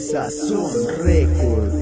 Sazón Records.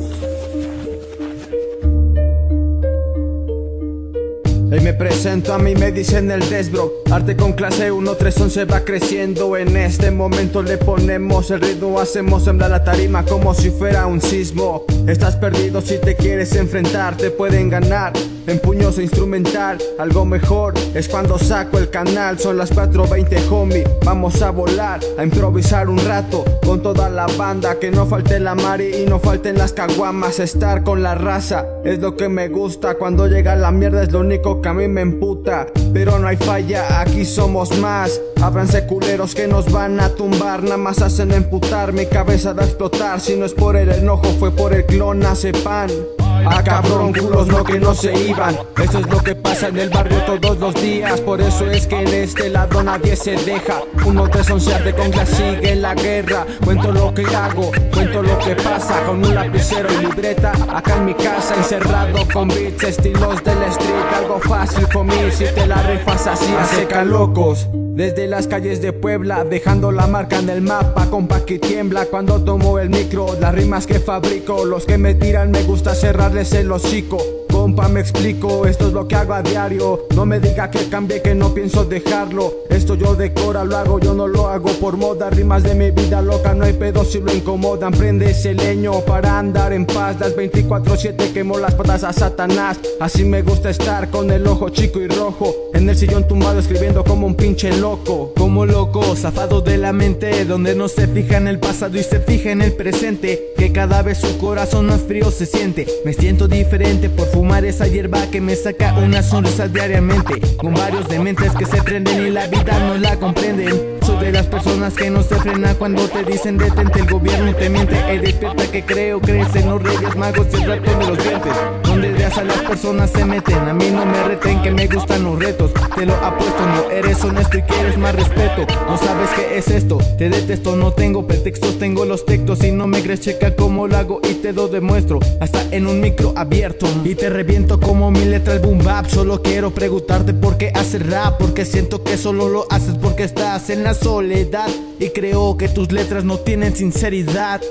Y me presento, a mí me dicen el Desbro. Arte con clase 1-3-11 va creciendo. En este momento le ponemos el ritmo. Hacemos sembrar la tarima como si fuera un sismo. Estás perdido si te quieres enfrentar. Te pueden ganar en puños e instrumental. Algo mejor es cuando saco el canal. Son las 4:20, homie. Vamos a volar, a improvisar un rato con toda la banda. Que no falte la mari y no falten las caguamas. Estar con la raza es lo que me gusta. Cuando llega la mierda es lo único que a mí me emputa. Pero no hay falla, aquí somos más. Ábranse culeros que nos van a tumbar. Nada más hacen emputar, mi cabeza va a explotar. Si no es por el enojo, fue por el clonazepam. Ah, cabrón, culos no que no se iban. Eso es lo que pasa en el barrio todos los días. Por eso es que en este lado nadie se deja. 1-3-11 arte con clase, sigue la guerra. Cuento lo que hago, cuento lo que pasa. Con un lapicero y libreta, acá en mi casa. Encerrado con beats, estilos del street. Algo fácil for me, si te la rifas así. Seca locos desde las calles de Puebla, dejando la marca en el mapa. Compa que tiembla cuando tomo el micro. Las rimas que fabrico, los que me tiran me gusta cerrarles el hocico. Compa, me explico, esto es lo que hago a diario. No me diga que cambie, que no pienso dejarlo. Esto yo de cora lo hago, yo no lo hago por moda. Rimas de mi vida loca, no hay pedo si lo incomodan. Prende ese leño para andar en paz. Las 24/7 quemo las patas a Satanás. Así me gusta estar con el ojo chico y rojo. En el sillón tumbado escribiendo como un pinche loco. Como loco, zafado de la mente, donde no se fija en el pasado y se fija en el presente. Que cada vez su corazón más frío se siente. Me siento diferente por fumar esa hierba que me saca una sonrisa diariamente. Con varios dementes que se prenden y la vida no la comprenden. Soy de las personas que no se frenan cuando te dicen detente. El gobierno te miente, despierta que creo, crees en los reyes magos y el ratón de los dientes. Donde de a las personas se meten, a mí no me reten que me gustan los retos. Te lo apuesto, no eres honesto y quieres más respeto. No sabes qué es esto, te detesto, no tengo pretextos, tengo los textos. Si no me crees, checa cómo lo hago y te lo demuestro. Hasta en un micro abierto y te reviento como mi letra el boom bap. Solo quiero preguntarte por qué haces rap, porque siento que solo lo haces porque estás en la soledad. Y creo que tus letras no tienen sinceridad.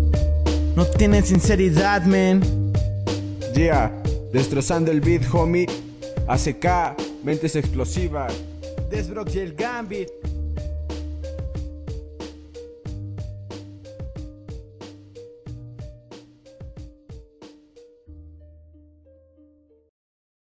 No tienen sinceridad, man. Yeah, destrozando el beat, homie. ACK, mentes explosivas. Desbrock y el Gambit.